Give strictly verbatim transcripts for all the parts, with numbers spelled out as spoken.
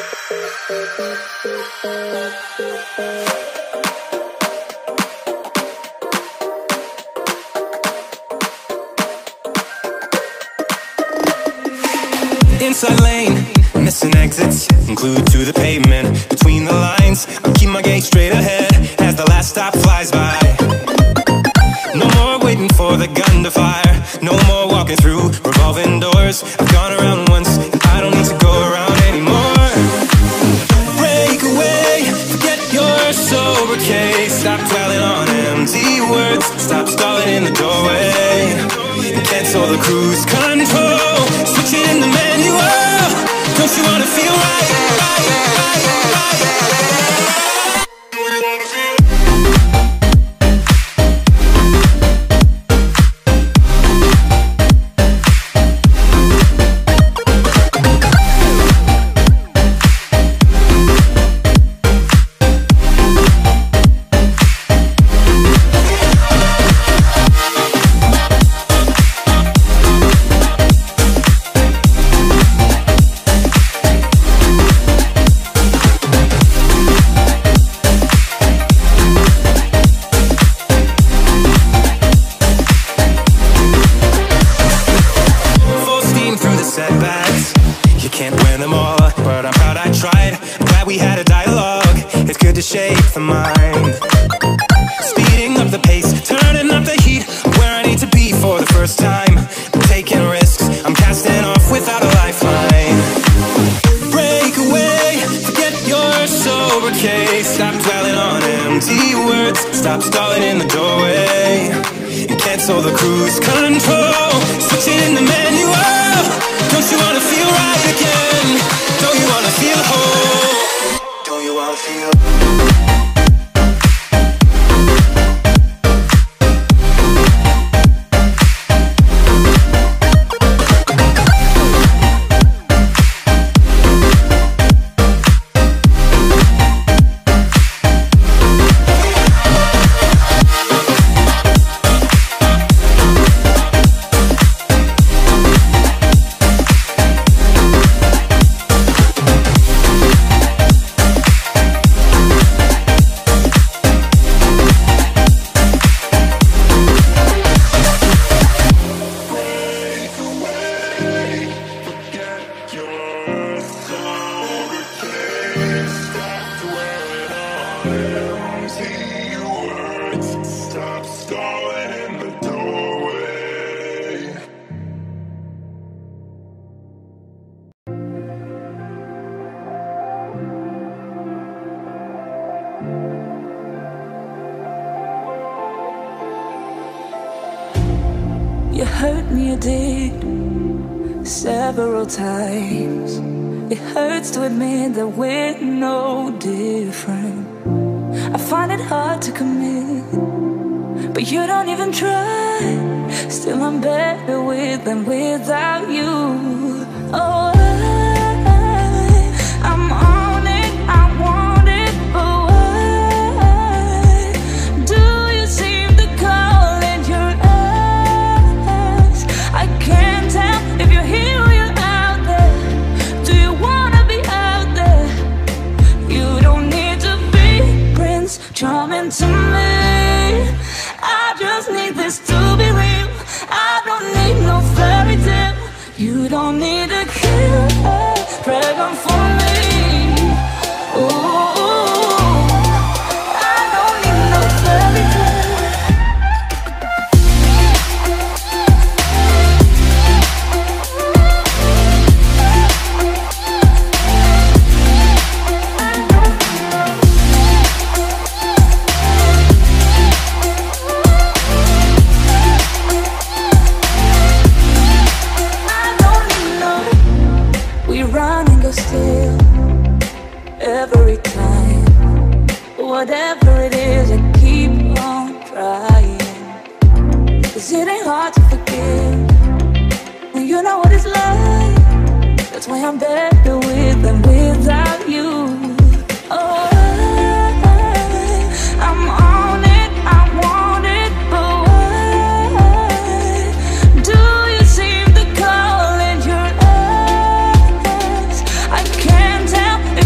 Inside lane, missing exits, glued to the pavement. Between the lines, I'll keep my gaze straight ahead as the last stop flies by. No more waiting for the gun to fire, no more walking through revolving doors. I've gone around once, and I don't need to go around anymore. Break away, forget your sober case. Stop dwelling on empty words, stop stalling in the doorway, and cancel the cruise control. Switching in the manual, don't you wanna feel right, right, right, right, right. Setbacks, you can't win them all, but I'm proud I tried. I'm glad we had a dialogue, it's good to shape the mind. Speeding up the pace, turning up the heat, where I need to be for the first time. I'm taking risks, I'm casting off without a lifeline. Break away, forget your sober case. Stop dwelling on empty words, stop stalling in the doorway, and cancel the cruise control. Switching in the manual, don't you wanna feel right again? Don't you wanna feel whole? Don't you wanna feel? Stop stalling in the doorway. You hurt me, you did, several times. It hurts to admit that we're no different. I find it hard to commit, but you don't even try. Still I'm better with than without you. Oh, I, I'm on it, I want it, but why do you seem to call in your eyes? I can't tell if you're here or you're out there. Do you wanna be out there? You don't need to be Prince Charming to me. I just need this to be real. I don't need no fairy tale. You don't need a killer dragon for me. Ooh, I don't need no fairy tale. Still, every time, whatever it is, I keep on trying. Cause it ain't hard to forgive when you know what it's like. That's why I'm better with than without you. Oh, I, I'm on it, I want it, but why do you seem to call in your eyes? I can't tell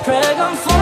Dragon form.